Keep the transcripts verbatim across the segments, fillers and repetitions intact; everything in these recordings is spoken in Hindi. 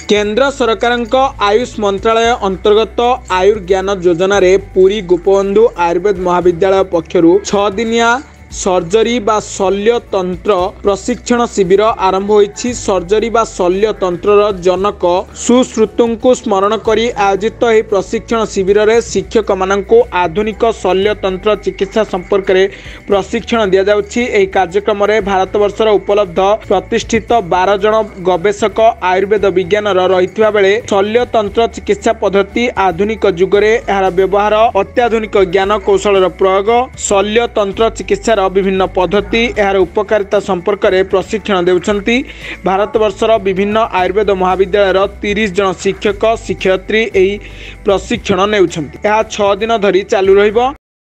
केंद्र सरकार आयुष मंत्रालय अंतर्गत आयुर्ज्ञान योजना रे पुरी गोपबंधु आयुर्वेद महाविद्यालय पक्षरु छह दिनिया सर्जरी बा शल्य तंत्र प्रशिक्षण शिविर आरंभ होईछि। सर्जरी बा शल्य तंत्रर जनक सुश्रुतों को स्मरण करी आयोजित एही प्रशिक्षण शिविर रे शिक्षक माननकु आधुनिक शल्य तंत्र चिकित्सा संपर्क रे प्रशिक्षण दिया जाउछि। एही कार्यक्रम रे भारत वर्षर उपलब्ध प्रतिष्ठित बारह जन गवेषक आयुर्वेद विज्ञान रहितबा बेले शल्य तंत्र चिकित्सा पद्धति आधुनिक युग रे एहार व्यवहार अत्याधुनिक ज्ञान कौशल प्रयोग शल्य तंत्र चिकित्सा विभिन्न पद्धति एहार उपकारिता संपर्क में प्रशिक्षण देउछंती। भारत वर्षर विभिन्न आयुर्वेद महाविद्यालय तीस जन शिक्षक शिक्षयित्री एही प्रशिक्षण नेउछंती। एहा छह दिन धरी चालू रहिबो।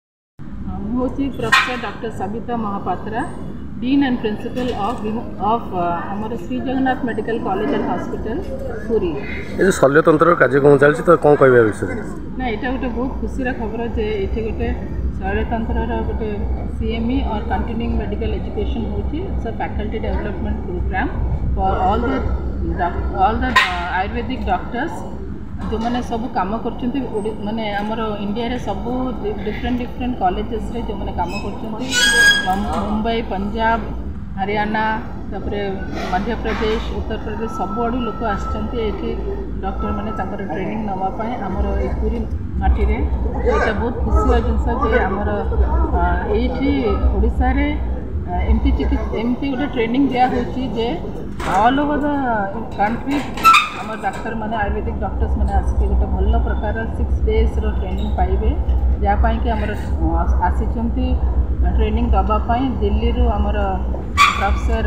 होची professor doctor Savita Mahapatra, dean and principal of of हमर Shri Jagannath medical college and hospital Puri. ए शल्य तंत्र कार्यक्रम चलछि तो कोन कहबा विषय ना एटा गोटे बहुत खुशी रा खबर जे एठी गोटे शल्य तंत्र रा गोटे सीएमई और कंटिन्यूइंग मेडिकल एजुकेशन होची। It's a faculty development program for all the all the Ayurvedic doctors जो मैंने सब काम करछंती माने हमर इंडिया रे सब डिफरेंट डिफरेंट कॉलेजेस रे जो मैंने काम करछंती मुंबई पंजाब हरियाणा तापर मध्य प्रदेश उत्तर प्रदेश सब आड़ू लोक आछंती एठी डॉक्टर माने तांकर ट्रेनिंग नवा पाए हमर ए पूरी माटी रे एटा बहुत खुशी जिनस जे हमर एठी ओडिसा रे एमती चिकित्सा एमती गोटे ट्रेनिंग दिया होची जे ऑल ओवर द कंट्री हमर डॉक्टर माने आयुर्वेदिक डॉक्टर्स माने आसिके गोटे भल प्रकार सिक्स डेज रो ट्रेनिंग पाइबे जा पाई कि हमर आसिचंती ट्रेनिंग दबा पाई दिल्ली रो हमर प्रोफेसर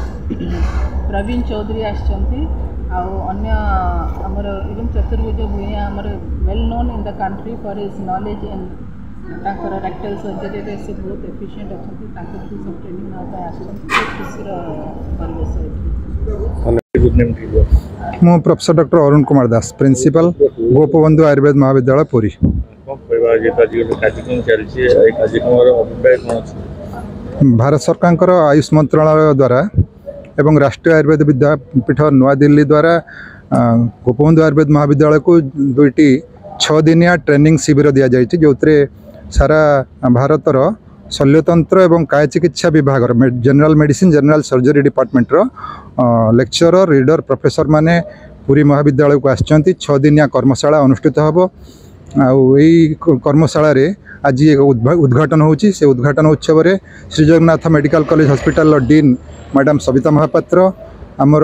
प्रवीण चौधरी आछंती आ अन्य हमर एवं चतुर्भुज भूया हमर well known in the country for his knowledge in ताकर रेक्टल सर्जरी रे से बहुत एफिशिएंट अछंती ताकर की सब ट्रेनिंग ना पाए आछंती खुशी रो परिवेश है। मो professor doctor Arun Kumar Das, principal Gopabandhu Ayurveda Mahavidyalaya Puri. Bharat सरकार आयुष मंत्रालय द्वारा एवं राष्ट्रीय आयुर्वेद विद्यापीठ नवा दिल्ली द्वारा गोपबंधु आयुर्वेद महाविद्यालय को दुईटी छः दिनिया ट्रेनिंग शिविर दि जाइए जो सारा भारतर शल्यतंत्र एवं काय चिकित्सा विभाग general medicine general surgery department रो लेक्चरर रीडर प्रोफेसर माने पुरी महाविद्यालय को आछंती। छः दिनिया कर्मशाला अनुष्ठित हबो। आई कर्मशाला रे आज एक उद्घाटन होची। से उद्घाटन उत्सव रे Shri Jagannath medical college hospital dean madam Savita Mahapatra, आमर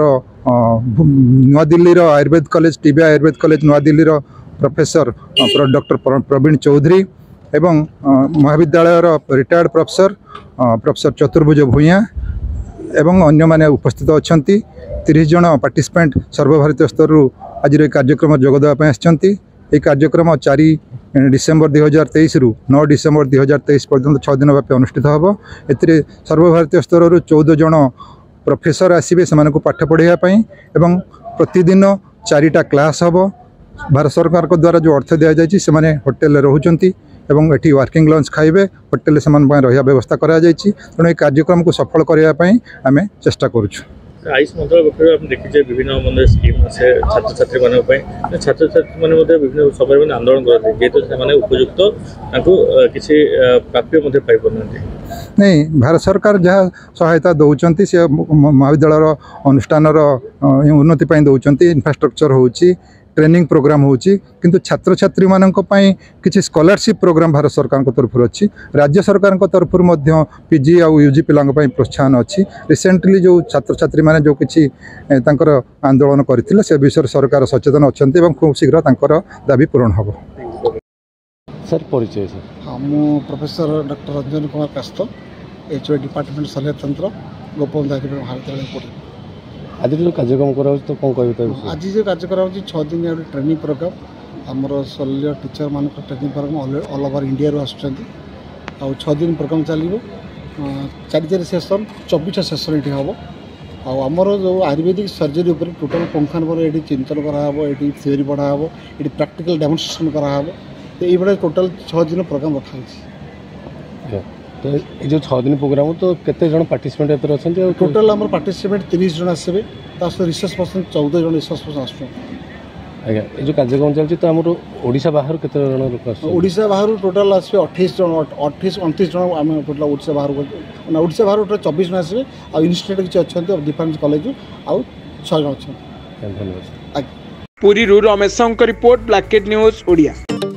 नवा दिल्ली रो Ayurveda college TB Ayurveda college Nava Delhi रो प्रोफेसर डॉक्टर प्रवीण चौधरी एवं महाविद्यालय रिटायर्ड प्रोफेसर प्रोफेसर चतुर्भुज भूया एवं अन्य माने उपस्थित अछंती। तीस जन पार्टिसिपेंट सर्वभारतीय स्तर आज कार्यक्रम जोगदेवा आछंती। ये कार्यक्रम चार डिसेम्बर दुई हजार तेईस रु नौ डिसेम्बर दुई हजार तेईस पर्यंत छः दिन व्यापी अनुष्ठित हम। ए सर्वभारतीय स्तर चौदह जन प्रोफेसर आसवे से पाठ पढ़ाई एवं प्रतिदिन चारिटा क्लास हम। भारत सरकार को द्वारा जो अर्थ दि जाए से होटेल रोचंती एवं एटी वर्किंग लंच खाइबे होटेल से रहा व्यवस्था करा जायछि। तेणु कार्यक्रम को सफल करने आम चेष्टा करुछु। आयुष मंत्रालय पक्ष आप देखिए विभिन्न मंदिर स्कीम अच्छे छात्र छात्री मान छात्र छात्री मैंने विभिन्न समय मैंने आंदोलन करते जेहेतु से उपयुक्त किसी प्राप्य पाई नहीं। भारत सरकार जहाँ सहायता दौरान से महाविद्यालय अनुष्ठान उन्नति दौरान इंफ्रास्ट्रक्चर होची ट्रेनिंग प्रोग्राम होची किंतु छात्र छात्री मानक पई किछि स्कॉलरशिप प्रोग्राम भारत सरकार को तरफ अच्छी। राज्य सरकार को तरफ पीजी आ यूजी पिलांग पई प्रोत्साहन अच्छी। रिसेंटली जो छात्र छात्री माने जो किछि तांकर आंदोलन करथिले से विषय सरकार सचेतन अछंती एवं खूब शीघ्र तांकर दाबी पूरण हबो। सर परिचय सर हम professor doctor Ranjan Kumar Kasto, HO department शल्य तंत्र गोपबंधु आयुर्वेद महाविद्यालय पुरी। आज जो कार्यक्रम करा तो कौन कह आज जो कार्यक्रम छः दिन गोटे ट्रेनिंग प्रोग्राम आमर शल्य टीचर मान training program all over India रू आउ छः दिन प्रोग्राम चलो चार चार सेसन चौबीस सेसन ये हम आमर जो आयुर्वेदिक सर्जरी उपर टोटाल पंखान पर ये चिंतन कराब ये थ्योरी पढ़ाब ये प्रैक्टिकल डेमोन्स्ट्रेशन कराब तो ये टोटाल छः दिन प्रोग्राम रखा। तो ये जो छः दिन प्रोग्राम तो केते जन पार्टिसिपेंट एतर अछंती और टोटल आम पार्टिसिपेट तीस जन आसबे सहित रिसर्च पर्सन चौदह जन रिसर्च पर्सन आस आज्ञा ये जो कार्यक्रम चलती तो आमर ओडिशा बाहर केते जन लोक आस ओडिशा बाहर टोटल आसबे अठाईस जन अठाईस उनतीस जन आम टोटल ओडिशा बाहर ओडिशा बाहर टोटल चौबीस जन आसबे आ इंस्टीट्यूट किसी अच्छा डिफेन्स कॉलेज आउ छः जन अच्छा धन्यवाद। पुरी रमेश रिपोर्ट ब्लैकेट न्यूज ओडिया।